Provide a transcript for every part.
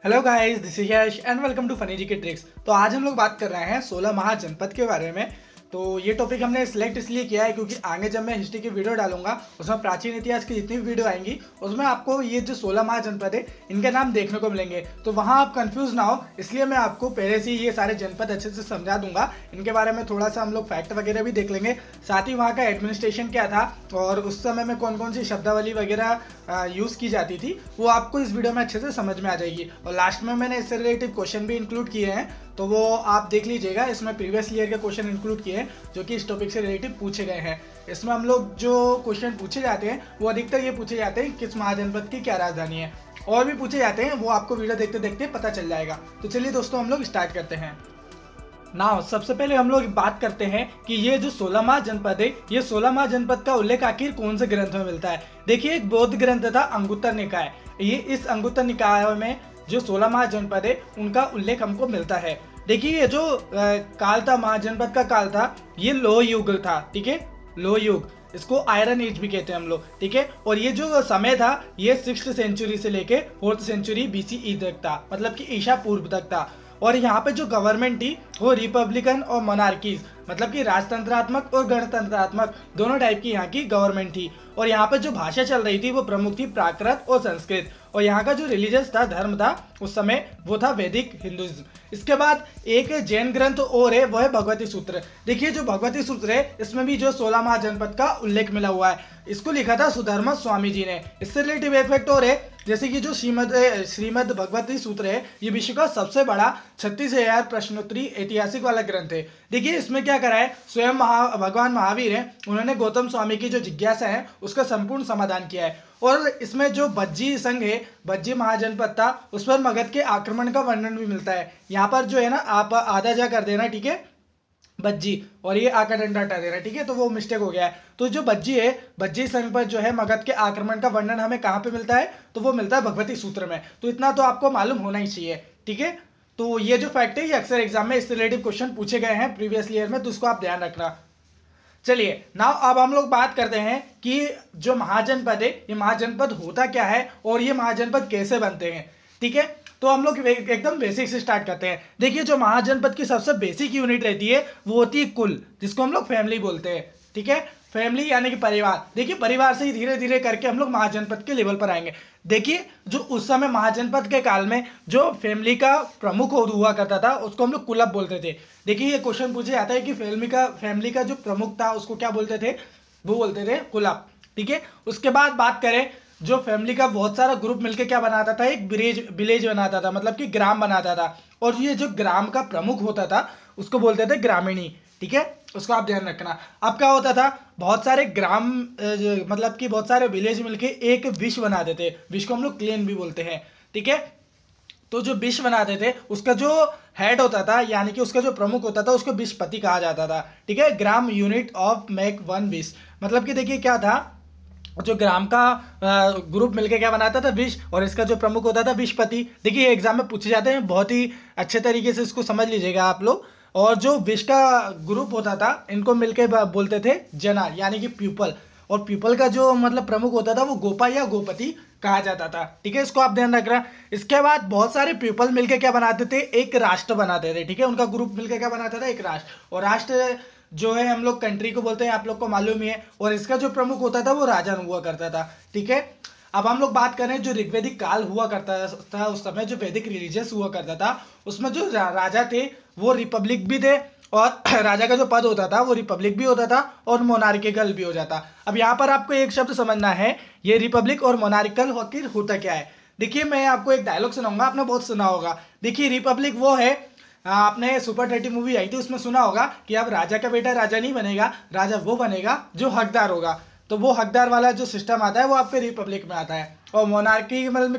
Hello guys, this is Yash and welcome to funny G के tricks. तो आज हम लोग बात कर रहे हैं 16 महाजनपद के बारे में। तो ये टॉपिक हमने सिलेक्ट इसलिए किया है क्योंकि आगे जब मैं हिस्ट्री की वीडियो डालूंगा उसमें प्राचीन इतिहास की जितनी भी वीडियो आएंगी उसमें आपको ये जो 16 महाजनपद है इनके नाम देखने को मिलेंगे। तो वहाँ आप कंफ्यूज ना हो, इसलिए मैं आपको पहले से ये सारे जनपद अच्छे से समझा दूंगा। इनके बारे में थोड़ा सा हम लोग फैक्ट वगैरह भी देख लेंगे, साथ ही वहाँ का एडमिनिस्ट्रेशन क्या था और उस समय में कौन कौन सी शब्दावली वगैरह यूज़ की जाती थी वो आपको इस वीडियो में अच्छे से समझ में आ जाएगी। और लास्ट में मैंने इससे रिलेटिव क्वेश्चन भी इंक्लूड किए हैं, तो वो आप देख लीजिएगा। इसमें प्रीवियस ईयर के क्वेश्चन इंक्लूड किए हैं जो कि इस टॉपिक से रिलेटिव पूछे गए हैं। इसमें हम लोग जो क्वेश्चन पूछे जाते हैं वो अधिकतर ये पूछे जाते हैं किस महाजनपद की क्या राजधानी है, और भी पूछे जाते हैं, वो आपको वीडियो देखते देखते पता चल जाएगा। तो चलिए दोस्तों, हम लोग स्टार्ट करते हैं। नाउ सबसे पहले हम लोग बात करते हैं कि ये जो 16 महाजनपद है, ये 16 महाजनपद का उल्लेख आखिर कौन से ग्रंथ में मिलता है। देखिए, एक बौद्ध ग्रंथ था अंगुत्तर निकाय। ये इस अंगुत्तर निकाय में जो 16 महाजनपद है उनका उल्लेख हमको मिलता है। देखिए, ये जो काल था, महाजनपद का काल था, ये लोह युग था। ठीक है, लोह युग, इसको आयरन एज भी कहते हैं हम लोग। ठीक है, और ये जो समय था ये 6th सेंचुरी से लेके 4th सेंचुरी BCE तक था, मतलब कि ईसा पूर्व तक था। और यहाँ पे जो गवर्नमेंट थी वो रिपब्लिकन और मोनार्कीज, मतलब कि राजतंत्रात्मक और गणतंत्रात्मक दोनों टाइप की यहाँ की गवर्नमेंट थी। और यहाँ पे जो भाषा चल रही थी वो प्रमुख थी प्राकृत और संस्कृत। और यहाँ का जो रिलीजियस था, धर्म था उस समय, वो था वैदिक हिंदुइज्म। इसके बाद एक जैन ग्रंथ और है, वो है भगवती सूत्र। देखिए, जो भगवती सूत्र है इसमें भी जो 16 महाजनपद का उल्लेख मिला हुआ है। इसको लिखा था सुधर्मा स्वामी जी ने। इससे रिलेटिव इफेक्ट और है, जैसे कि जो श्रीमद भगवती सूत्र है ये विश्व का सबसे बड़ा 36,000 प्रश्नोत्तरी ऐतिहासिक वाला ग्रंथ है। देखिए, इसमें क्या करा है, स्वयं भगवान महावीर है, उन्होंने गौतम स्वामी की जो जिज्ञासा है उसका संपूर्ण समाधान किया है। और इसमें जो बज्जी संघ है, बज्जी महाजनपद था, उस पर मगध के आक्रमण का वर्णन भी मिलता है। यहाँ पर जो है ना, आप आधा जा कर देना, ठीक है, बज्जी, और ये आका डंडा हटा देना, ठीक है, तो वो मिस्टेक हो गया है। तो जो बज्जी है, बज्जी संघ पर जो है मगध के आक्रमण का वर्णन हमें कहाँ पे मिलता है, तो वो मिलता है भगवती सूत्र में। तो इतना तो आपको मालूम होना ही चाहिए। ठीक है, तो ये जो फैक्ट है ये अक्सर एग्जाम में इससे रिलेटिव क्वेश्चन पूछे गए हैं प्रीवियस ईयर में, तो उसको आप ध्यान रखना। चलिए नाउ अब हम लोग बात करते हैं कि जो महाजनपद है ये महाजनपद होता क्या है और ये महाजनपद कैसे बनते हैं। ठीक है, तो हम लोग एकदम बेसिक से स्टार्ट करते हैं। देखिए, जो महाजनपद की सबसे बेसिक यूनिट रहती है वो होती है कुल, जिसको हम लोग फैमिली बोलते हैं। ठीक है, फैमिली यानी कि परिवार। देखिए, परिवार से ही धीरे धीरे करके हम लोग महाजनपद के लेवल पर आएंगे। देखिए, जो उस समय महाजनपद के काल में जो फैमिली का प्रमुख हुआ करता था उसको हम लोग कुलप बोलते थे। देखिए, ये क्वेश्चन पूछा जाता है कि फैमिली का जो प्रमुख था उसको क्या बोलते थे, वो बोलते थे कुलप। ठीक है, उसके बाद बात करें, जो फैमिली का बहुत सारा ग्रुप मिलकर क्या बनाता था, एक विलेज बनाता था, मतलब कि ग्राम बनाता था। और ये जो ग्राम का प्रमुख होता था उसको बोलते थे ग्रामीणी। ठीक है, उसको आप ध्यान रखना। अब क्या होता था, बहुत सारे ग्राम मतलब कि बहुत सारे विलेज मिलके एक विश्व बनाते थे। विश्व को हम लोग क्लेन भी बोलते हैं। ठीक है, तो जो विश्व बनाते थे उसका जो हेड होता था, यानी कि उसका जो प्रमुख होता था, उसको विश्वपति कहा जाता था। ठीक है, gram unit of make one विश्व, मतलब कि देखिए क्या था, जो ग्राम का ग्रुप मिलके क्या बनाता था, विश्व, और इसका जो प्रमुख होता था विश्वपति। देखिए, एग्जाम में पूछे जाते हैं, बहुत ही अच्छे तरीके से इसको समझ लीजिएगा आप लोग। और जो विश्व का ग्रुप होता था इनको मिलके बोलते थे जना, यानी कि पीपल। और पीपल का जो मतलब प्रमुख होता था वो गोपा या गोपति कहा जाता था। ठीक है, इसको आप ध्यान रखना। इसके बाद बहुत सारे पीपल मिलके क्या बनाते थे, एक राष्ट्र बनाते थे। ठीक है, उनका ग्रुप मिलके क्या बनाता था, एक राष्ट्र। और राष्ट्र जो है हम लोग कंट्री को बोलते हैं, आप लोग को मालूम ही है। और इसका जो प्रमुख होता था वो राजा हुआ करता था। ठीक है, अब हम लोग बात करें जो ऋग्वेदिक काल हुआ करता था, उस समय जो वैदिक रिलीजियस हुआ करता था उसमें जो राजा थे वो रिपब्लिक भी थे, और राजा का जो पद होता था वो रिपब्लिक भी होता था और मोनार्किकल भी हो जाता। अब यहाँ पर आपको एक शब्द समझना है, ये रिपब्लिक और मोनार्किकल होता क्या है। देखिए, मैं आपको एक डायलॉग सुनाऊंगा, आपने बहुत सुना होगा। देखिए, रिपब्लिक वो है, आपने सुपर 30 मूवी आई थी उसमें सुना होगा कि अब राजा का बेटा राजा नहीं बनेगा, राजा वो बनेगा जो हकदार होगा। तो वो हकदार वाला जो सिस्टम आता है वो आपके रिपब्लिक में आता है। और मोनार्की में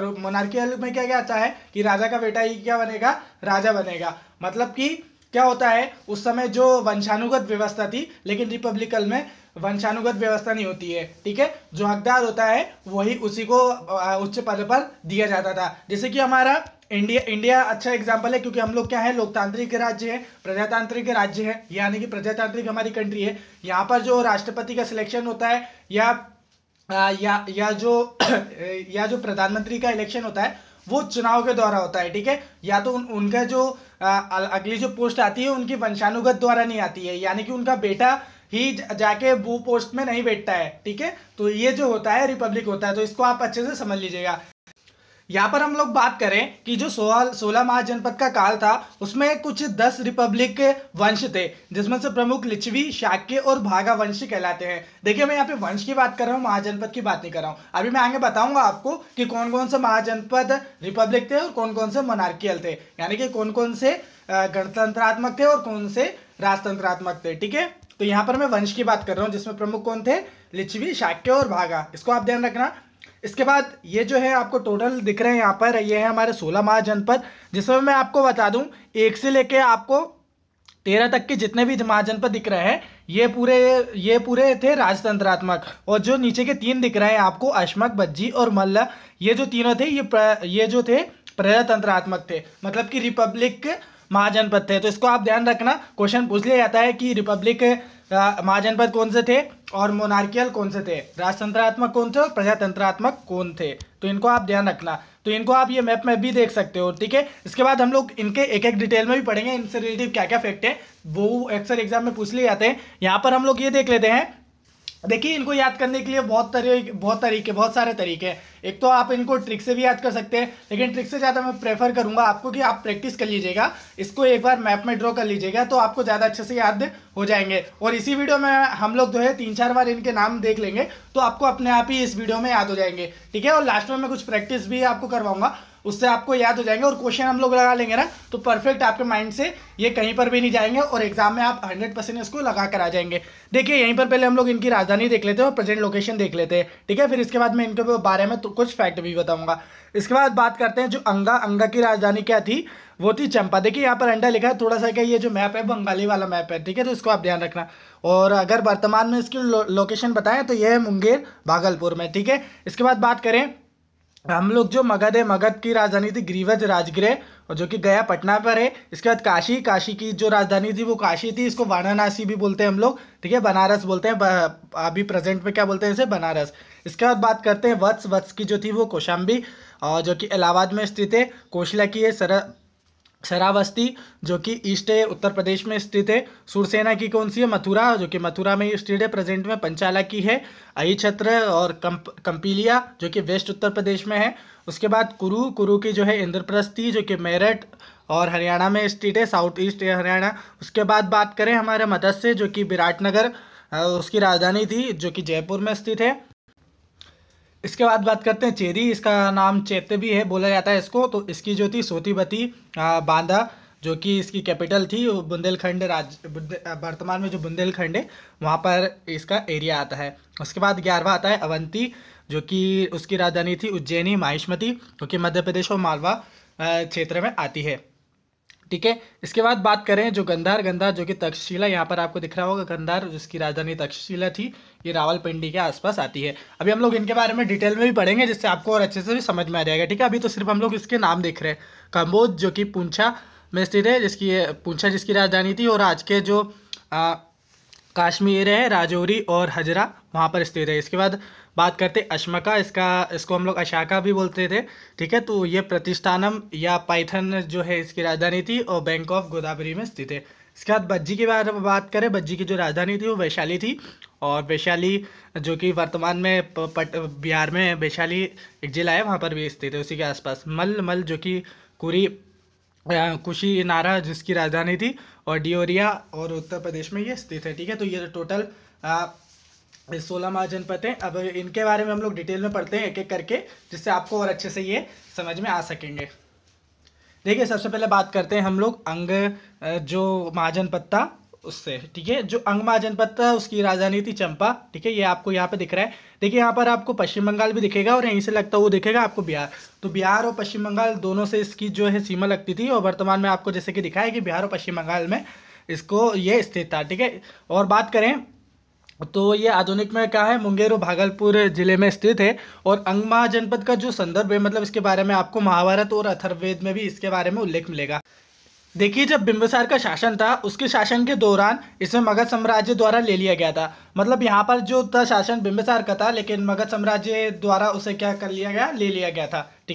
क्या आता है कि राजा का बेटा ही क्या बनेगा, राजा बनेगा। मतलब कि क्या होता है, उस समय जो वंशानुगत व्यवस्था थी, लेकिन रिपब्लिकल में वंशानुगत व्यवस्था नहीं होती है। ठीक है, जो हकदार होता है वही उसी को उच्च पद पर दिया जाता था। जैसे कि हमारा इंडिया अच्छा एग्जाम्पल है, क्योंकि हम लोग क्या है, लोकतांत्रिक राज्य है, प्रजातांत्रिक राज्य है, यानी कि प्रजातांत्रिक हमारी कंट्री है। यहाँ पर जो राष्ट्रपति का सिलेक्शन होता है या जो प्रधानमंत्री का इलेक्शन होता है वो चुनाव के द्वारा होता है, ठीक है। या तो उनका जो अगली जो पोस्ट आती है उनकी वंशानुगत द्वारा नहीं आती है, यानी कि उनका बेटा ही जाके वो पोस्ट में नहीं बैठता है, ठीक है। तो ये जो होता है रिपब्लिक होता है, तो इसको आप अच्छे से समझ लीजिएगा। यहाँ पर हम लोग बात करें कि जो 16 महाजनपद का काल था उसमें कुछ 10 रिपब्लिक वंश थे, जिसमें से प्रमुख लिच्छवी, शाक्य और भागा वंश कहलाते हैं। देखिए मैं यहाँ पे वंश की बात कर रहा हूँ, महाजनपद की बात नहीं कर रहा हूँ। अभी मैं आगे बताऊंगा आपको कि कौन कौन से महाजनपद रिपब्लिक थे और कौन कौन से मोनार्कियल थे, यानी कि कौन कौन से गणतंत्रात्मक थे और कौन से राजतंत्रात्मक थे, ठीक है। तो यहाँ पर मैं वंश की बात कर रहा हूँ, जिसमें प्रमुख कौन थे, लिच्छवी, शाक्य और भागा, इसको आप ध्यान रखना। इसके बाद ये जो है आपको टोटल दिख रहे हैं यहाँ पर, ये है हमारे 16 महाजनपद, जिसमें मैं आपको बता दूं 1 से लेके आपको 13 तक के जितने भी महाजनपद दिख रहे हैं ये पूरे थे राजतंत्रात्मक, और जो नीचे के 3 दिख रहे हैं आपको, अश्मक, बज्जी और मल्ल, ये जो तीनों थे ये जो थे प्रजातंत्रात्मक थे, मतलब कि रिपब्लिक महाजनपद थे। तो इसको आप ध्यान रखना, क्वेश्चन पूछ लिया जाता है कि रिपब्लिक महाजनपद कौन से थे और मोनार्कियल कौन से थे, राजतंत्रात्मक कौन थे और प्रजातंत्रात्मक कौन थे, तो इनको आप ध्यान रखना। तो इनको आप ये मैप में भी देख सकते हो, ठीक है। इसके बाद हम लोग इनके एक एक डिटेल में भी पढ़ेंगे, इनसे रिलेटिव क्या क्या फैक्ट है वो अक्सर एग्जाम में पूछ लिए जाते हैं। यहाँ पर हम लोग ये देख लेते हैं। देखिए इनको याद करने के लिए बहुत सारे तरीके हैं। एक तो आप इनको ट्रिक से भी याद कर सकते हैं, लेकिन ट्रिक से ज़्यादा मैं प्रेफर करूंगा आपको कि आप प्रैक्टिस कर लीजिएगा, इसको एक बार मैप में ड्रॉ कर लीजिएगा तो आपको ज़्यादा अच्छे से याद हो जाएंगे। और इसी वीडियो में हम लोग जो है 3-4 बार इनके नाम देख लेंगे तो आपको अपने आप ही इस वीडियो में याद हो जाएंगे, ठीक है। और लास्ट में मैं कुछ प्रैक्टिस भी आपको करवाऊंगा, उससे आपको याद हो जाएंगे, और क्वेश्चन हम लोग लगा लेंगे ना तो परफेक्ट आपके माइंड से ये कहीं पर भी नहीं जाएंगे और एग्जाम में आप 100% इसको लगा कर आ जाएंगे। देखिए यहीं पर पहले हम लोग इनकी राजधानी देख लेते हैं और प्रेजेंट लोकेशन देख लेते हैं, ठीक है। फिर इसके बाद मैं इनके बारे में तो कुछ फैक्ट भी बताऊंगा। इसके बाद बात करते हैं जो अंगा की राजधानी क्या थी, वो थी चंपा। देखिए यहाँ पर अंडा लिखा है, थोड़ा सा क्या ये जो मैप है बंगाली वाला मैप है, ठीक है, तो इसको आप ध्यान रखना। और अगर वर्तमान में इसकी लोकेशन बताएं तो ये है मुंगेर भागलपुर में, ठीक है। इसके बाद बात करें हम लोग जो मगध है, मगध की राजधानी थी ग्रीवज राजगृह, और जो कि गया पटना पर है। इसके बाद काशी की जो राजधानी थी वो काशी थी, इसको वाराणसी भी बोलते हैं हम लोग, ठीक है, बनारस बोलते हैं, अभी प्रेजेंट में क्या बोलते हैं इसे, बनारस। इसके बाद बात करते हैं वत्स की जो थी वो कौशाम्बी, और जो कि इलाहाबाद में स्थित है। कोशला की है श्रावस्ती, जो कि ईस्ट है, उत्तर प्रदेश में स्थित है। सुरसेना की कौन सी है, मथुरा, जो कि मथुरा में स्थित है प्रेजेंट में। पंचाला की है अहि छत्र और कंपिलिया, जो कि वेस्ट उत्तर प्रदेश में है। उसके बाद कुरु की जो है इंद्रप्रस्थी, जो कि मेरठ और हरियाणा में स्थित है, साउथ ईस्ट हरियाणा। उसके बाद बात करें हमारे मत्स्य, जो कि विराटनगर उसकी राजधानी थी, जो कि जयपुर में स्थित है। इसके बाद बात करते हैं चेरी, इसका नाम चैत्य भी है बोला जाता है इसको। तो इसकी जो थी सोतीबती बांदा, जो कि इसकी कैपिटल थी, वो बुंदेलखंड वर्तमान में जो बुंदेलखंड है वहाँ पर इसका एरिया आता है। उसके बाद 11वां आता है अवंती, जो कि उसकी राजधानी थी उज्जैनी माहिष्मती, जो कि मध्य प्रदेश और मालवा क्षेत्र में आती है, ठीक है। इसके बाद बात करें जो गंधार जो कि तक्षशिला, यहाँ पर आपको दिख रहा होगा गंधार, जिसकी राजधानी तक्षशिला थी, ये रावलपिंडी के आसपास आती है। अभी हम लोग इनके बारे में डिटेल में भी पढ़ेंगे, जिससे आपको और अच्छे से भी समझ में आ जाएगा, ठीक है। अभी तो सिर्फ हम लोग इसके नाम देख रहे हैं। कंबोज, जो कि पूंछा में स्थित है, जिसकी राजधानी थी, और आज के जो कश्मीर है, राजौरी और हजरा वहाँ पर स्थित है। इसके बाद बात करते अश्मका, इसको हम लोग अशाका भी बोलते थे, ठीक है। तो ये प्रतिष्ठानम या पाइथन जो है इसकी राजधानी थी, और बैंक ऑफ गोदावरी में स्थित है। इसके बाद बज्जी के बारे में बात करें, बज्जी की जो राजधानी थी वो वैशाली थी, और वैशाली जो कि वर्तमान में बिहार में वैशाली एक जिला है वहाँ पर भी स्थित है, उसी के आसपास। मल जो कि कुशीनारा जिसकी राजधानी थी, और डियोरिया और उत्तर प्रदेश में ये स्थित है, ठीक है। तो ये टोटल 16 महाजनपद हैं। अब इनके बारे में हम लोग डिटेल में पढ़ते हैं एक एक करके, जिससे आपको और अच्छे से ये समझ में आ सकेंगे। देखिए सबसे पहले बात करते हैं हम लोग अंग जो महाजनपद था उससे, ठीक है। जो अंग महाजनपद था उसकी राजधानी थी चंपा, ठीक है, ये आपको यहाँ पे दिख रहा है। देखिए यहाँ पर आपको पश्चिम बंगाल भी दिखेगा, और यहीं से लगता हुआ दिखेगा आपको बिहार। तो बिहार और पश्चिम बंगाल दोनों से इसकी जो है सीमा लगती थी, और वर्तमान में आपको जैसे कि दिखाया कि बिहार और पश्चिम बंगाल में इसको ये स्थित था, ठीक है। और बात करें तो ये आधुनिक में क्या है, मुंगेर और भागलपुर जिले में स्थित है। और अंग महाजनपद का जो संदर्भ है, मतलब इसके बारे में आपको महाभारत और अथर्ववेद में भी इसके बारे में उल्लेख मिलेगा। देखिए जब बिंबिसार का शासन था, उसके शासन के दौरान इसमें मगध साम्राज्य द्वारा ले लिया गया था। मतलब यहाँ पर जो था शासन बिंबिसार का था, लेकिन मगध साम्राज्य द्वारा उसे क्या कर लिया गया, ले लिया गया था, ठीक है।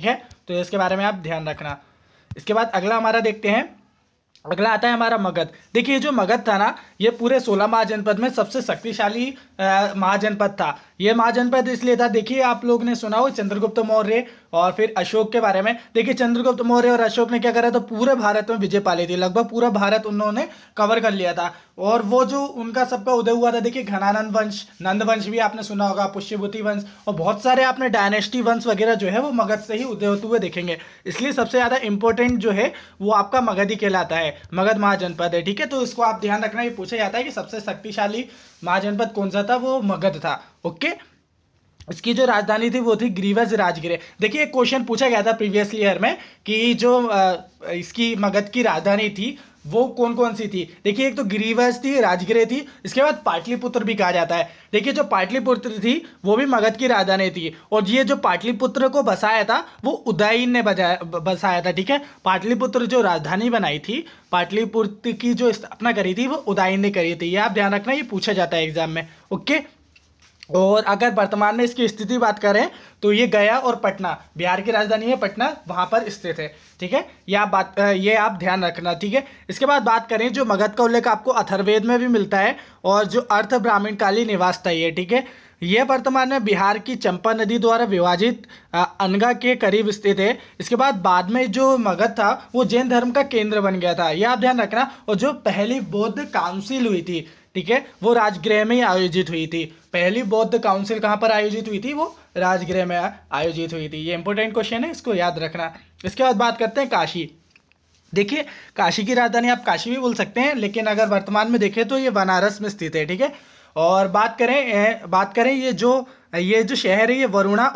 तो इसके बारे में आप ध्यान रखना। इसके बाद अगला हमारा देखते हैं, अगला आता है हमारा मगध। देखिए ये जो मगध था ना, ये पूरे 16 महाजनपद में सबसे शक्तिशाली महाजनपद था। ये महाजनपद इसलिए था, देखिए आप लोग ने सुना हो चंद्रगुप्त मौर्य और फिर अशोक के बारे में। देखिए चंद्रगुप्त मौर्य और अशोक ने क्या करा था, पूरे भारत में विजय पा ली थी, लगभग पूरा भारत उन्होंने कवर कर लिया था। और वो जो उनका सबका उदय हुआ था, देखिए घनानंद वंश, नंद वंश भी आपने सुना होगा, पुष्यभूति वंश और बहुत सारे आपने डायनेस्टी वंश वगैरह जो है वो मगध से ही उदय होते हुए देखेंगे। इसलिए सबसे ज़्यादा इंपॉर्टेंट जो है वो आपका मगध ही कहलाता है, मगध महाजनपद है। ठीक है, तो इसको आप ध्यान रखना, ये पूछा जाता है कि सबसे शक्तिशाली महाजनपद कौन सा था, वो मगध था। ओके, इसकी जो राजधानी थी वो थी ग्रीवज राजगृह। देखिए एक क्वेश्चन पूछा गया था प्रीवियसली ईयर में कि जो इसकी मगध की राजधानी थी वो कौन कौन सी थी। देखिए एक तो ग्रीवज थी, राजगृह थी, इसके बाद पाटलिपुत्र भी कहा जाता है। देखिए जो पाटलिपुत्र थी वो भी मगध की राजधानी थी, और ये जो पाटलिपुत्र को बसाया था वो उदयन ने बसाया था। ठीक है, पाटलिपुत्र जो राजधानी बनाई थी, पाटलिपुत्र की जो स्थापना करी थी वो उदयन ने करी थी। ये आप ध्यान रखना, ये पूछा जाता है एग्जाम में। ओके, और अगर वर्तमान में इसकी स्थिति बात करें तो ये गया और पटना, बिहार की राजधानी है पटना, वहाँ पर स्थित है। ठीक है, ये आप ध्यान रखना। ठीक है, इसके बाद बात करें, जो मगध का उल्लेख आपको अथर्ववेद में भी मिलता है, और जो अर्थ ब्राह्मण काली निवास था ये। ठीक है, यह वर्तमान में बिहार की चंपा नदी द्वारा विभाजित अनगा के करीब स्थित है। इसके बाद में जो मगध था वो जैन धर्म का केंद्र बन गया था, यह आप ध्यान रखना। और जो पहली बौद्ध काउंसिल हुई थी, ठीक है, वो राजगृह में ही आयोजित हुई थी। पहली बौद्ध काउंसिल कहाँ पर आयोजित हुई थी, वो राजगृह में आयोजित हुई थी। ये इंपॉर्टेंट क्वेश्चन है, इसको याद रखना। इसके बाद बात करते हैं काशी। देखिए काशी की राजधानी आप काशी भी बोल सकते हैं, लेकिन अगर वर्तमान में देखें तो ये बनारस में स्थित है। ठीक है, और बात करें ये जो शहर है, ये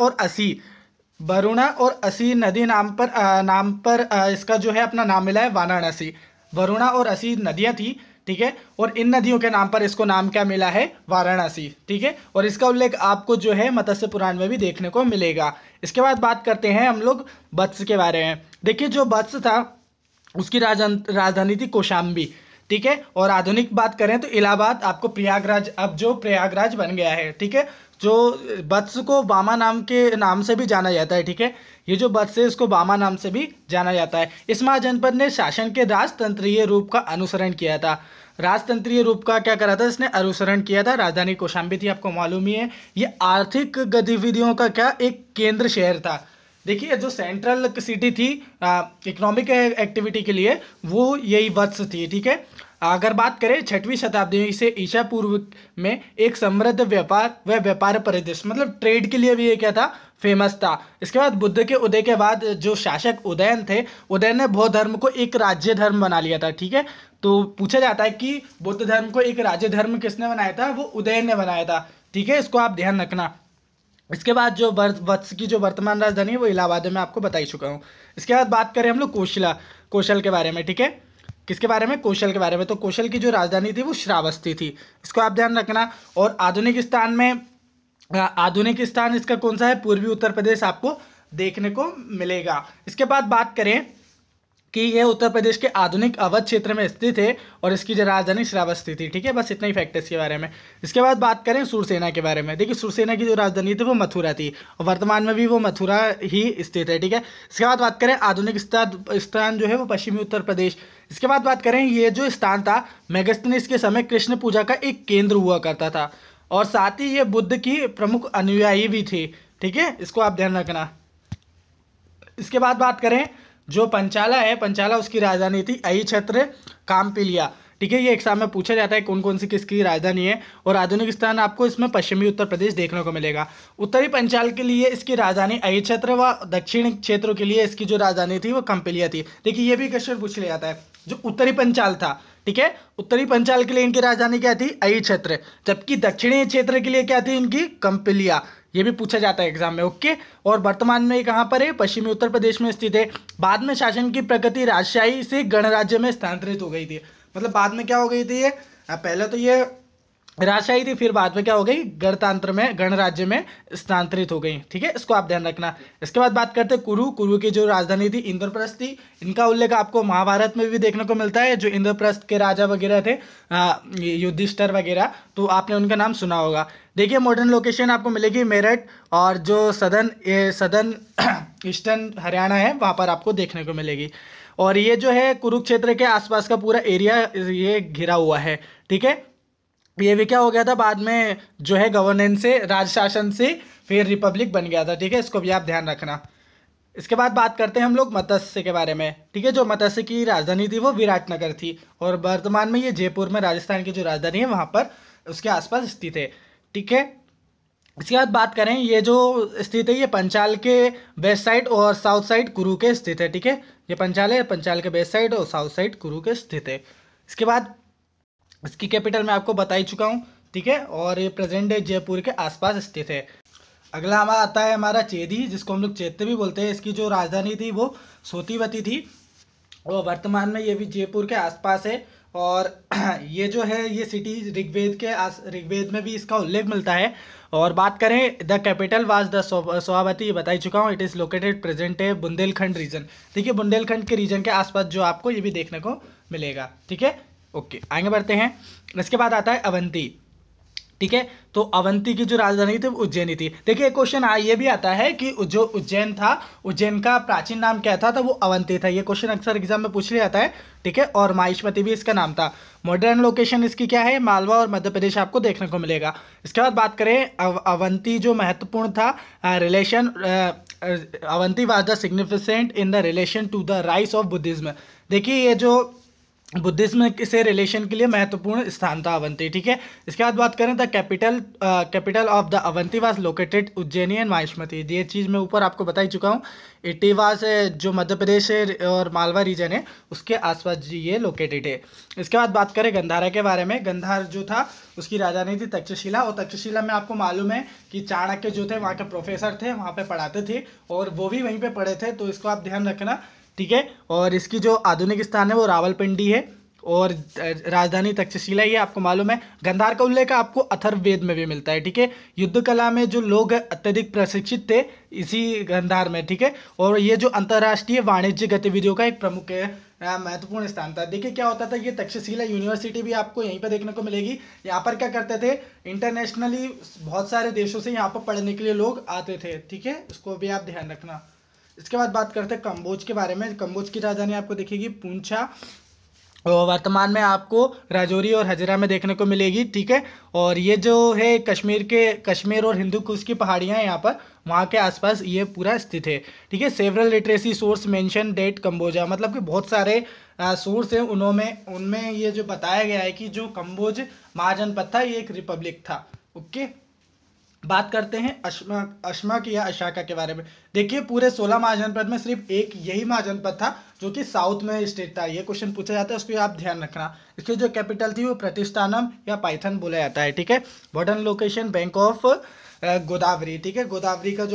वरुणा और असी नदी नाम पर इसका जो है अपना नाम मिला है, वाराणसी। वरुणा और असी नदियाँ थी, ठीक है, और इन नदियों के नाम पर इसको नाम क्या मिला है, वाराणसी। ठीक है, और इसका उल्लेख आपको जो है मत्स्य पुराण में भी देखने को मिलेगा। इसके बाद बात करते हैं हम लोग वत्स के बारे में। देखिए जो वत्स था उसकी राजधानी थी कौशाम्बी। ठीक है, और आधुनिक बात करें तो इलाहाबाद आपको प्रयागराज, अब जो प्रयागराज बन गया है। ठीक है, जो वत्स को बामा नाम से भी जाना जाता है। ठीक है, ये जो वत्स है इसको बामा नाम से भी जाना जाता है। इस महाजनपद ने शासन के राजतंत्रीय रूप का अनुसरण किया था। राजतंत्रीय रूप का क्या करा था, इसने अनुसरण किया था। राजधानी कौशाम्बी थी, आपको मालूम ही है। ये आर्थिक गतिविधियों का क्या एक केंद्र शहर था। देखिए जो सेंट्रल सिटी थी इकोनॉमिक एक्टिविटी के लिए, वो यही वत्स थी। ठीक है, अगर बात करें 6वीं शताब्दी से ईसा पूर्व में एक समृद्ध व्यापार परिदृश्य, मतलब ट्रेड के लिए भी ये क्या था, फेमस था। इसके बाद बुद्ध के उदय के बाद जो शासक उदयन थे, उदयन ने बौद्ध धर्म को एक राज्य धर्म बना लिया था। ठीक है, तो पूछा जाता है कि बुद्ध धर्म को एक राज्य धर्म किसने बनाया था, वो उदयन ने बनाया था। ठीक है, इसको आप ध्यान रखना। इसके बाद जो वत्स की जो वर्तमान राजधानी है वो इलाहाबाद में आपको बता ही चुका हूँ। इसके बाद बात करें हम लोग कौशल के बारे में। ठीक है, किसके बारे में, कौशल के बारे में। तो कौशल की जो राजधानी थी वो श्रावस्ती थी, इसको आप ध्यान रखना। और आधुनिक स्थान इसका कौन सा है, पूर्वी उत्तर प्रदेश आपको देखने को मिलेगा। इसके बाद बात करें कि यह उत्तर प्रदेश के आधुनिक अवध क्षेत्र में स्थित है और इसकी जो राजधानी श्रावस्ती थी। ठीक है, बस इतना ही फैक्ट है इसके बारे में। इसके बाद बात करें सुरसेना के बारे में। देखिए सुरसेना की जो राजधानी थी वो मथुरा थी, और वर्तमान में भी वो मथुरा ही स्थित है। ठीक है, इसके बाद बात करें आधुनिक स्थान जो है वो पश्चिमी उत्तर प्रदेश। इसके बाद बात करें ये जो स्थान था मेगास्थनीज के समय कृष्ण पूजा का एक केंद्र हुआ करता था, और साथ ही ये बुद्ध की प्रमुख अनुयायी भी थी। ठीक है, इसको आप ध्यान रखना। इसके बाद बात करें जो पंचाला है, पंचाला उसकी राजधानी थी अई क्षेत्र कामपिलिया। ठीक है, ये एग्जाम में पूछा जाता है कौन कौन सी किसकी राजधानी है, और आधुनिक स्थान आपको इसमें पश्चिमी उत्तर प्रदेश देखने को मिलेगा। उत्तरी पंचाल के लिए इसकी राजधानी अई क्षेत्र व दक्षिण क्षेत्रों के लिए इसकी जो राजधानी थी वो कंपिलिया थी। देखिए ये भी क्वेश्चन पूछ लिया जाता है, जो उत्तरी पंचाल था, ठीक है, उत्तरी पंचाल के लिए इनकी राजधानी क्या थी, अई क्षेत्र, जबकि दक्षिणी क्षेत्र के लिए क्या थी इनकी, कंपिलिया। ये भी पूछा जाता है एग्जाम में। ओके, और वर्तमान में कहाँ पर है, पश्चिमी उत्तर प्रदेश में स्थित है। बाद में शासन की प्रगति राजशाही से गणराज्य में स्थानांतरित हो गई थी। मतलब बाद में क्या हो गई थी ये, पहले तो ये राजशाही थी, फिर बाद में क्या हो गई, गणतंत्र में, गणराज्य में स्थानांतरित हो गई। ठीक है, इसको आप ध्यान रखना। इसके बाद बात करते हैं कुरु। कुरु की जो राजधानी थी इंद्रप्रस्थ थी। इनका उल्लेख आपको महाभारत में भी देखने को मिलता है। जो इंद्रप्रस्थ के राजा वगैरह थे, युधिष्ठिर वगैरह, तो आपने उनका नाम सुना होगा। देखिए मॉडर्न लोकेशन आपको मिलेगी मेरठ, और जो सदर्न ईस्टर्न हरियाणा है वहाँ पर आपको देखने को मिलेगी। और ये जो है कुरुक्षेत्र के आसपास का पूरा एरिया ये घिरा हुआ है। ठीक है, ये भी क्या हो गया था बाद में, जो है गवर्नेंस से, राज शासन से फिर रिपब्लिक बन गया था। ठीक है, इसको भी आप ध्यान रखना। इसके बाद बात करते हैं हम लोग मत्स्य के बारे में। ठीक है, जो मत्स्य की राजधानी थी वो विराटनगर थी, और वर्तमान में ये जयपुर में, राजस्थान की जो राजधानी है वहाँ पर उसके आसपास स्थित है। ठीक है, इसके बाद बात करें, ये जो स्थित है ये पंचाल के वेस्ट साइड और साउथ साइड कुरु के स्थित है। ठीक है, ये पंचाल है, पंचाल के वेस्ट साइड और साउथ साइड कुरु के स्थित है। इसके बाद इसकी कैपिटल मैं आपको बता ही चुका हूँ। ठीक है, और ये प्रेजेंट डे जयपुर के आसपास स्थित है। अगला हमारा आता है हमारा चेदी, जिसको हम लोग चैत्य भी बोलते हैं। इसकी जो राजधानी थी वो सोतीवती थी, और वर्तमान में ये भी जयपुर के आसपास है। और ये जो है ये सिटी ऋग्वेद में भी इसका उल्लेख मिलता है। और बात करें द कैपिटल वाज द सोआवती, ये बता ही चुका हूँ। इट इज़ लोकेटेड प्रेजेंट है बुंदेलखंड रीजन। ठीक है, बुंदेलखंड के रीजन के आसपास जो आपको ये भी देखने को मिलेगा। ठीक है, ओके, आगे बढ़ते हैं। इसके बाद आता है अवंती। ठीक है, तो अवंती की जो राजधानी थी वो उज्जैनी थी। देखिए क्वेश्चन ये भी आता है कि जो उज्जैन था, उज्जैन का प्राचीन नाम क्या था, तो वो अवंती था। ये क्वेश्चन अक्सर एग्जाम में पूछ लिया जाता है। ठीक है, और माहिष्मती भी इसका नाम था। मॉडर्न लोकेशन इसकी क्या है, मालवा और मध्य प्रदेश आपको देखने को मिलेगा। इसके बाद बात करें अवंती जो महत्वपूर्ण था relation, Avanti was the significant in the relation to the rise of Buddhism. देखिए ये जो बुद्धिज्म से रिलेशन के लिए महत्वपूर्ण स्थान था अवंती। ठीक है, इसके बाद बात करें the capital of the Avanti was located Ujjaini and Mahishmati. ये चीज़ मैं ऊपर आपको बता ही चुका हूँ। इटीवास जो मध्य प्रदेश है और मालवा रीजन है उसके आसपास जी ये लोकेटेड है। इसके बाद बात करें गंधारा के बारे में। गंधार जो था उसकी राजधानी थी तक्षशिला, और तक्षशिला में आपको मालूम है कि चाणक्य जो थे वहाँ के प्रोफेसर थे, वहाँ पे पढ़ाते थे, और वो भी वहीं पे पढ़े थे, तो इसको आप ध्यान रखना। ठीक है, और इसकी जो आधुनिक स्थान है वो रावलपिंडी है, और राजधानी तक्षशिला ही आपको मालूम है। गंधार का उल्लेख आपको अथर्ववेद में भी मिलता है। ठीक है, युद्ध कला में जो लोग अत्यधिक प्रशिक्षित थे इसी गंधार में। ठीक है, और ये जो अंतर्राष्ट्रीय वाणिज्य गतिविधियों का एक प्रमुख महत्वपूर्ण स्थान था। देखिए क्या होता था, ये तक्षशिला यूनिवर्सिटी भी आपको यहीं पर देखने को मिलेगी। यहाँ पर क्या करते थे, इंटरनेशनली बहुत सारे देशों से यहाँ पर पढ़ने के लिए लोग आते थे। ठीक है, इसको भी आप ध्यान रखना। इसके बाद बात करते हैं कंबोज के बारे में। कंबोज की राजधानी आपको दिखेगी पूंछा, और वर्तमान में आपको राजौरी और हजरा में देखने को मिलेगी। ठीक है, और ये जो है कश्मीर और हिंदू कुश की पहाड़ियाँ हैं यहाँ पर, वहाँ के आसपास ये पूरा स्थित है। ठीक है, several literacy source mention that Kamboja, मतलब कि बहुत सारे सोर्स हैं उनमें ये जो बताया गया है कि जो कंबोज महाजनपद था ये एक रिपब्लिक था। ओके, बात करते हैं अशमक या अशाका के बारे में। देखिए पूरे 16 महाजनपद में सिर्फ एक यही महाजनपद था जो कि साउथ में स्टेट था। ये क्वेश्चन पूछा जाता है, उसको आप ध्यान रखना। इसकी जो कैपिटल थी वो प्रतिष्ठानम या पाइथन बोला जाता है। ठीक है, modern location bank of Godavari. ठीक है, गोदावरी का जो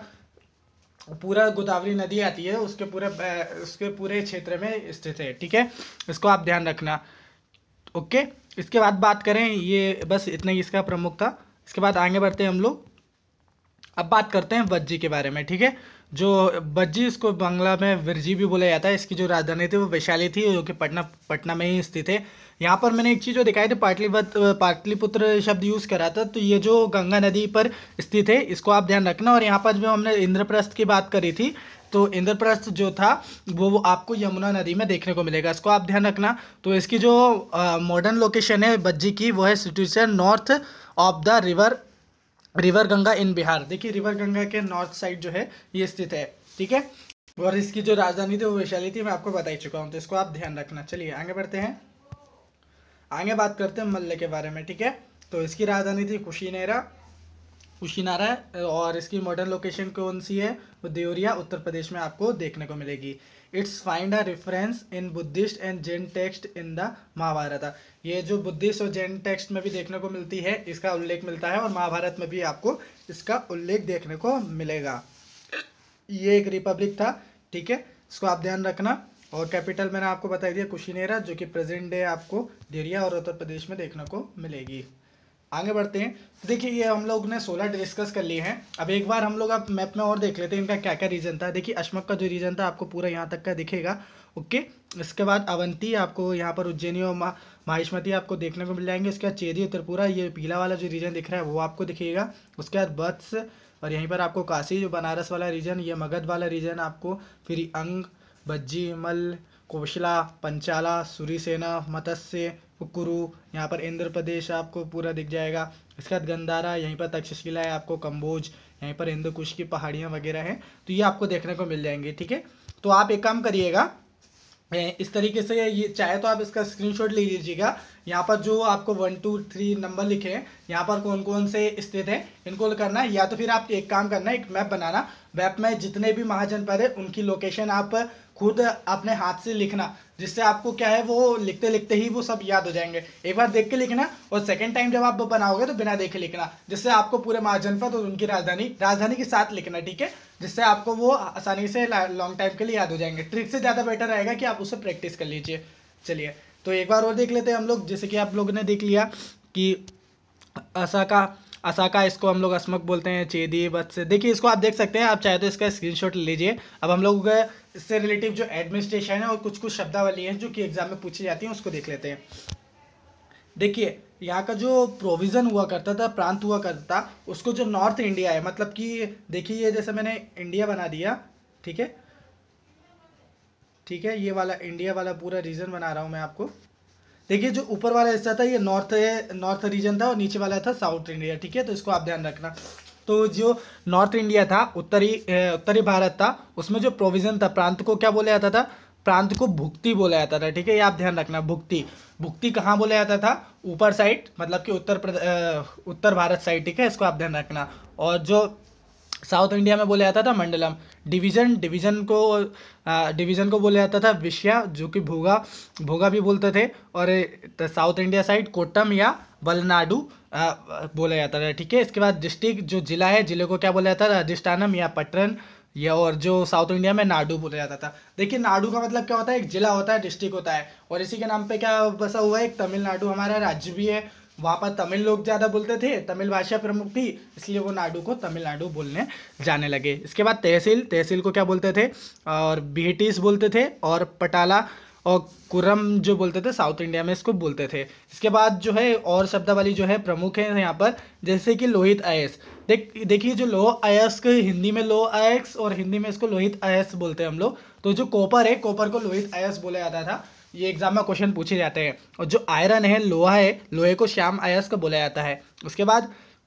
पूरा गोदावरी नदी आती है उसके पूरे क्षेत्र में स्थित है। ठीक है, इसको आप ध्यान रखना। ओके, इसके बाद बात करें, ये बस इतना ही इसका प्रमुख था। इसके बाद आगे बढ़ते हैं हम लोग। अब बात करते हैं वज्जी के बारे में। ठीक है, जो वज्जी, इसको बांग्ला में विरजी भी बोला जाता है। इसकी जो राजधानी थी वो वैशाली थी, जो कि पटना में ही स्थित है। यहाँ पर मैंने एक चीज़ जो दिखाई थी, पाटलिपुत्र शब्द यूज़ करा था, तो ये जो गंगा नदी पर स्थित है इसको आप ध्यान रखना। और यहाँ पर जो हमने इंद्रप्रस्थ की बात करी थी, तो इंद्रप्रस्थ जो था वो आपको यमुना नदी में देखने को मिलेगा, इसको आप ध्यान रखना। तो इसकी जो मॉडर्न लोकेशन है वज्जी की वो है situation north of the river Ganga in Bihar. देखिए रिवर गंगा के नॉर्थ साइड जो है ये स्थित है। ठीक है, और इसकी जो राजधानी थी वो वैशाली थी, मैं आपको बता ही चुका हूँ, तो इसको आप ध्यान रखना। चलिए आगे बढ़ते हैं, आगे बात करते हैं मल्ल के बारे में। ठीक है, तो इसकी राजधानी थी कुशीनारा, और इसकी मॉडर्न लोकेशन कौन सी है, वो देवरिया उत्तर प्रदेश में आपको देखने को मिलेगी। It's find a reference in Buddhist and Jain text in the Mahabharata. ये जो बुद्धिस्ट और जैन टेक्स्ट में भी देखने को मिलती है, इसका उल्लेख मिलता है, और महाभारत में भी आपको इसका उल्लेख देखने को मिलेगा। ये एक रिपब्लिक था। ठीक है, इसको आप ध्यान रखना। और कैपिटल मैंने आपको बता दिया कुशीनेरा, जो कि प्रेजेंट डे आपको देवरिया और उत्तर प्रदेश में देखने को मिलेगी। आगे बढ़ते हैं। तो देखिए ये हम लोग ने 16 डिस्कस कर लिए हैं। अब एक बार हम लोग अब मैप में और देख लेते हैं इनका क्या क्या रीजन था। देखिए अशमक का जो रीजन था आपको पूरा यहाँ तक का दिखेगा। ओके, इसके बाद अवंती आपको यहाँ पर उज्जैनी और माहिष्मती आपको देखने को मिल जाएंगे। इसके बाद चेदी और त्रिपुरा, ये पीला वाला जो रीजन दिख रहा है वो आपको दिखेगा। उसके बाद वत्स, और यहीं पर आपको काशी जो बनारस वाला रीजन, ये मगध वाला रीजन आपको, फिर अंग, भज्जी, मल, कोशला, पंचाला, सुरीसेना, मत्स्य, कुरु, यहाँ पर इंद्र प्रदेश आपको पूरा दिख जाएगा। इसके बाद गंधारा, यहीं पर तक्षशिला है आपको, कंबोज, यहीं पर हिंदू कुश की पहाड़ियाँ वगैरह हैं, तो ये आपको देखने को मिल जाएंगे। ठीक है, तो आप एक काम करिएगा, इस तरीके से ये चाहे तो आप इसका स्क्रीनशॉट ले लीजिएगा। यहाँ पर जो आपको 1 2 3 नंबर लिखे हैं, यहाँ पर कौन कौन से स्थित हैं इनको करना है, या तो फिर आप एक काम करना है, एक मैप बनाना, मैप में जितने भी महाजनपद है उनकी लोकेशन आप खुद अपने हाथ से लिखना, जिससे आपको क्या है वो लिखते लिखते ही वो सब याद हो जाएंगे। एक बार देख के लिखना और सेकंड टाइम जब आप बनाओगे तो बिना देखे लिखना, जिससे आपको पूरे महाजनपद और उनकी राजधानी के साथ लिखना। ठीक है, जिससे आपको वो आसानी से लॉन्ग टाइम के लिए याद हो जाएंगे। ट्रिक से ज़्यादा बेटर रहेगा कि आप उससे प्रैक्टिस कर लीजिए। चलिए तो एक बार और देख लेते हैं हम लोग। जैसे कि आप लोगों ने देख लिया कि असाका इसको हम लोग अस्मक बोलते हैं, चेदी, वत्स। देखिए इसको आप देख सकते हैं, आप चाहे तो इसका स्क्रीनशॉट ले लीजिए। अब हम लोग इससे रिलेटिव जो एडमिनिस्ट्रेशन है और कुछ कुछ शब्दावली है जो कि एग्जाम में पूछी जाती है उसको देख लेते हैं। देखिए यहाँ का जो प्रोविज़न हुआ करता था, प्रांत हुआ करता था, उसको जो नॉर्थ इंडिया है, मतलब कि देखिए ये जैसे मैंने इंडिया बना दिया। ठीक है, ठीक है, ये वाला इंडिया वाला पूरा रीजन बना रहा हूँ मैं आपको। देखिए जो ऊपर वाला हिस्सा था ये नॉर्थ रीजन था और नीचे वाला था साउथ इंडिया। ठीक है, तो इसको आप ध्यान रखना। तो जो नॉर्थ इंडिया था, उत्तरी भारत था, उसमें जो प्रोविज़न था, प्रांत को क्या बोला जाता था, प्रांत को भुक्ति बोला जाता था। ठीक है, ये आप ध्यान रखना। भुक्ति, भुक्ति कहाँ बोला जाता था, ऊपर साइड, मतलब कि उत्तर भारत साइड। ठीक है, इसको आप ध्यान रखना। और जो साउथ इंडिया में बोला जाता था मंडलम। डिवीज़न को बोला जाता था विषया, जो कि भोगा भी बोलते थे। और साउथ इंडिया साइड कोट्टम या वलनाडु बोला जाता था। ठीक है, इसके बाद डिस्ट्रिक्ट, जो जिला है, जिले को क्या बोला जाता था, अधिष्ठानम या पट्टन, या और जो साउथ इंडिया में नाडु बोला जाता था। देखिए नाडु का मतलब क्या होता है, एक जिला होता है, डिस्ट्रिक्ट होता है, और इसी के नाम पे क्या बसा हुआ है, एक तमिलनाडु हमारा राज्य भी है। वहाँ पर तमिल लोग ज़्यादा बोलते थे, तमिल भाषा प्रमुख थी, इसलिए वो नाडु को तमिलनाडु बोलने जाने लगे। इसके बाद तहसील को क्या बोलते थे, और बिहटीस बोलते थे, और पटाला और कुरम जो बोलते थे साउथ इंडिया में इसको बोलते थे। इसके बाद जो है और शब्दावली जो है प्रमुख है यहाँ पर, जैसे कि लोहित अयस। देखिए जो लोह अयस्क, हिंदी में लोह अयस्क और हिंदी में इसको लोहित अयस्क बोलते हैं हम लोग। तो जो कॉपर है, कॉपर को लोहित अयस्क बोला जाता था, ये एग्जाम में क्वेश्चन पूछे जाते हैं। और जो आयरन है, लोहा है, लोहे को श्याम अयस्क बोला जाता है। उसके बाद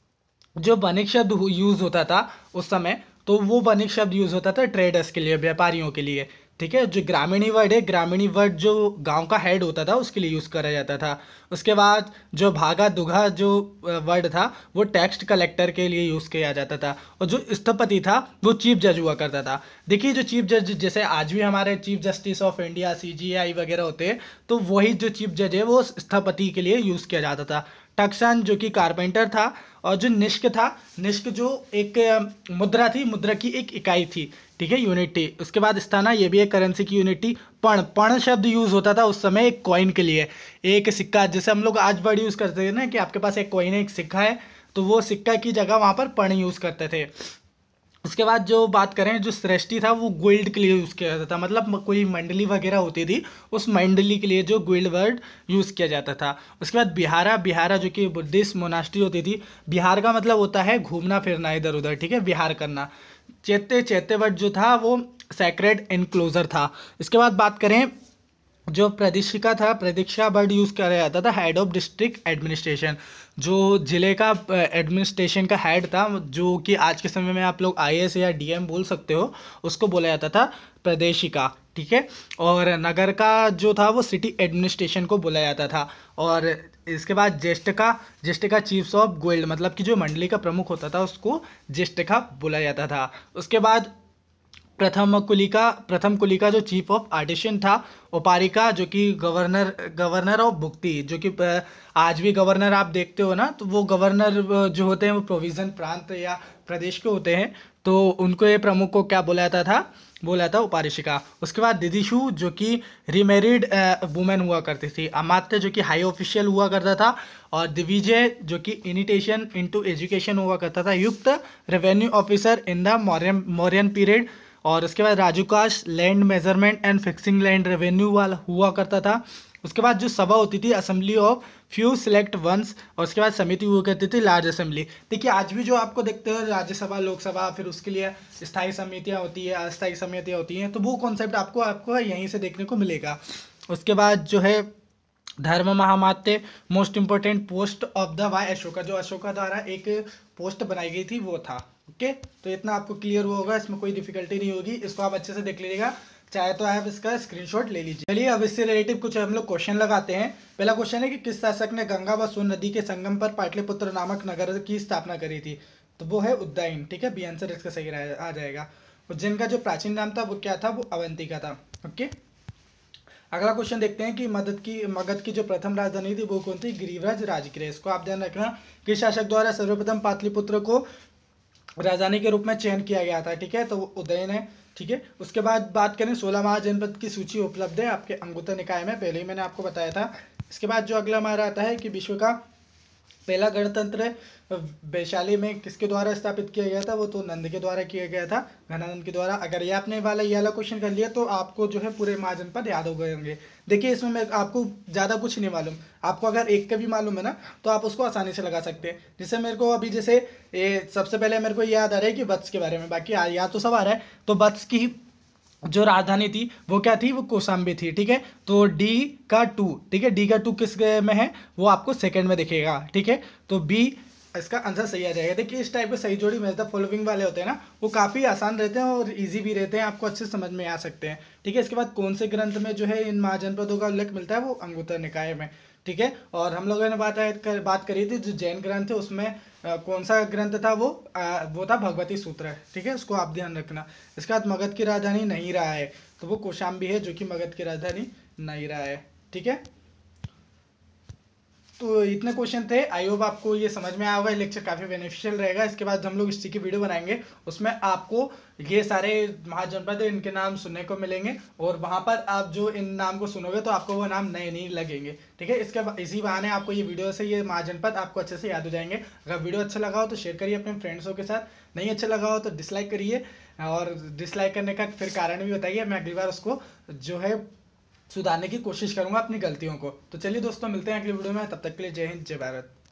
जो वणिक शब्द यूज़ होता था उस समय, तो वो वणिक शब्द यूज़ होता था ट्रेडर्स के लिए, व्यापारियों के लिए। ठीक है, जो ग्रामीणी वर्ड है, ग्रामीणी वर्ड जो गांव का हेड होता था उसके लिए यूज़ करा जाता था। उसके बाद जो भागा दुगा जो वर्ड था वो टैक्स कलेक्टर के लिए यूज़ किया जाता था। और जो स्थपति था वो चीफ जज हुआ करता था। देखिए जो चीफ जज, जैसे आज भी हमारे chief justice of India, CJI वगैरह होते हैं, तो वही जो चीफ जज है वो स्थपति के लिए यूज़ किया जाता था। टक्सन जो कि कारपेंटर था, और जो निष्क था, निष्क जो एक मुद्रा थी, मुद्रा की एक इकाई थी। ठीक है, यूनिट थी। उसके बाद स्थाना, ये भी एक करेंसी की यूनिट थी। पण शब्द यूज़ होता था उस समय एक कॉइन के लिए, एक सिक्का, जैसे हम लोग आज वर्ड यूज़ करते थे ना कि आपके पास एक कॉइन है, एक सिक्का है, तो वो सिक्का की जगह वहाँ पर पण यूज़ करते थे। उसके बाद जो बात करें, जो सृष्टि था वो गोल्ड के लिए यूज़ किया जाता था, मतलब कोई मंडली वगैरह होती थी, उस मंडली के लिए जो गोल्ड वर्ड यूज़ किया जाता था। उसके बाद बिहारा जो कि बुद्धिस्ट मोनास्ट्री होती थी। बिहार का मतलब होता है घूमना फिरना इधर उधर। ठीक है, बिहार करना। चैत्य वर्ड जो था वो सैक्रेड एनक्लोजर था। इसके बाद बात करें, जो प्रदिशिका था, प्रदीक्षा वर्ड यूज़ किया जाता था हेड ऑफ डिस्ट्रिक्ट एडमिनिस्ट्रेशन, जो जिले का एडमिनिस्ट्रेशन का हेड था, जो कि आज के समय में आप लोग IAS या DM बोल सकते हो, उसको बोला जाता था प्रदेशिका। ठीक है, और नगर का जो था वो सिटी एडमिनिस्ट्रेशन को बोला जाता था। और इसके बाद ज्येष्ठ का चीफ्स ऑफ गोल्ड, मतलब कि जो मंडली का प्रमुख होता था उसको ज्येष्ठ का बोला जाता था। उसके बाद प्रथम कुलिका जो चीफ ऑफ आर्टिशन था। उपारिका जो कि गवर्नर ऑफ भुक्ति, जो कि आज भी गवर्नर आप देखते हो ना, तो वो गवर्नर जो होते हैं वो प्रोविज़न प्रांत या प्रदेश के होते हैं तो उनको ये प्रमुख को क्या बोला जाता था, बोला था उपारिशिका। उसके बाद दिदिशु जो कि रीमेरिड वुमेन हुआ करती थी। अमात्य जो कि हाई ऑफिशियल हुआ करता था। और दिविजय जो कि इनिटेशन इनटू एजुकेशन हुआ करता था। Yukta revenue officer in the Mauryan period. और उसके बाद Rajukas land measurement and fixing land revenue वाला हुआ करता था। उसके बाद जो सभा होती थी assembly of few select ones. और उसके बाद समिति हुआ करती थी लार्ज असेंबली। देखिए आज भी जो आपको देखते हो राज्यसभा लोकसभा, फिर उसके लिए स्थायी समितियां होती है, अस्थायी समितियां होती हैं, तो वो कॉन्सेप्ट आपको यहीं से देखने को मिलेगा। उसके बाद जो है Dharma Mahamatya most important post of the by Ashoka, जो अशोका द्वारा एक पोस्ट बनाई गई थी वो था। ओके, तो इतना आपको क्लियर हुआ होगा, इसमें कोई डिफिकल्टी नहीं होगी, इसको आप अच्छे से देख लीजिएगा, चाहे तो आप इसका स्क्रीनशॉट ले लीजिए। चलिए अब इससे रिलेटिव कुछ हम लोग क्वेश्चन लगाते हैं। पहला क्वेश्चन है कि किस शासक ने गंगा व सोन नदी के संगम पर पाटलिपुत्र नामक नगर की स्थापना करी थी? तो वो है उज्जैन। ठीक है, बी आंसर इसका सही आ जाएगा। उज्जैन का जो प्राचीन नाम था वो क्या था? वो अवंतिका था। ओके, अगला क्वेश्चन देखते हैं कि मगध की जो प्रथम राजधानी थी वो कौन थी? गिरिव्रज राजगृह। इसको आप ध्यान रखना, किस शासक द्वारा सर्वप्रथम पाटलिपुत्र को राजधानी के रूप में चयन किया गया था? ठीक है, तो उदयन है। ठीक है, उसके बाद बात करें 16 महाजनपद की सूची उपलब्ध है आपके अंगुत्तर निकाय में, पहले ही मैंने आपको बताया था। इसके बाद जो अगला हमारा आता है कि विश्व का पहला गणतंत्र वैशाली में किसके द्वारा स्थापित किया गया था? वो तो नंद के द्वारा किया गया था, घनानंद के द्वारा। अगर ये आपने ये वाला क्वेश्चन कर लिया तो आपको जो है पूरे महाजनपद याद हो गए होंगे। देखिए इसमें मैं आपको ज़्यादा कुछ नहीं मालूम, आपको अगर एक का भी मालूम है ना तो आप उसको आसानी से लगा सकते हैं। जैसे मेरे को अभी जैसे सबसे पहले मेरे को याद आ रहा है कि वत्स के बारे में, बाकी याद तो सब आ रहा है। तो वत्स की जो राजधानी थी वो क्या थी? वो कौशाम्बी थी। ठीक है, तो डी का 2, ठीक है, डी का 2 किस में है? वो आपको सेकंड में दिखेगा। ठीक है, तो बी इसका आंसर सही आ जाएगा। देखिए इस टाइप के सही जोड़ी मैच द फॉलोइंग वाले होते हैं ना, वो काफ़ी आसान रहते हैं और इजी भी रहते हैं, आपको अच्छे समझ में आ सकते हैं। ठीक है, इसके बाद कौन से ग्रंथ में जो है इन महाजनपदों का उल्लेख मिलता है? वो अंगुत्तर निकाय में। ठीक है, और हम लोगों ने बात करी थी जो जैन ग्रंथ है उसमें कौन सा ग्रंथ था? वो था भगवती सूत्र। ठीक है, उसको आप ध्यान रखना। इसके बाद मगध की राजधानी नहीं रहा है, तो वो कौशाम्बी है जो कि मगध की राजधानी नहीं रहा है। ठीक है, तो इतने क्वेश्चन थे। आई होप आपको ये समझ में आया होगा, ये लेक्चर काफ़ी बेनिफिशियल रहेगा। इसके बाद हम लोग इसी की वीडियो बनाएंगे, उसमें आपको ये सारे महाजनपद इनके नाम सुनने को मिलेंगे और वहाँ पर आप जो इन नाम को सुनोगे तो आपको वो नाम नए नहीं लगेंगे। ठीक है, इसी बहाने आपको ये वीडियो से ये महाजनपद आपको अच्छे से याद हो जाएंगे। अगर वीडियो अच्छा लगा हो तो शेयर करिए अपने फ्रेंड्सों के साथ, नहीं अच्छा लगा हो तो डिसलाइक करिए, और डिसलाइक करने का फिर कारण भी बताइए, मैं अगली बार उसको जो है सुधारने की कोशिश करूंगा अपनी गलतियों को। तो चलिए दोस्तों, मिलते हैं अगली वीडियो में, तब तक के लिए जय हिंद जय भारत।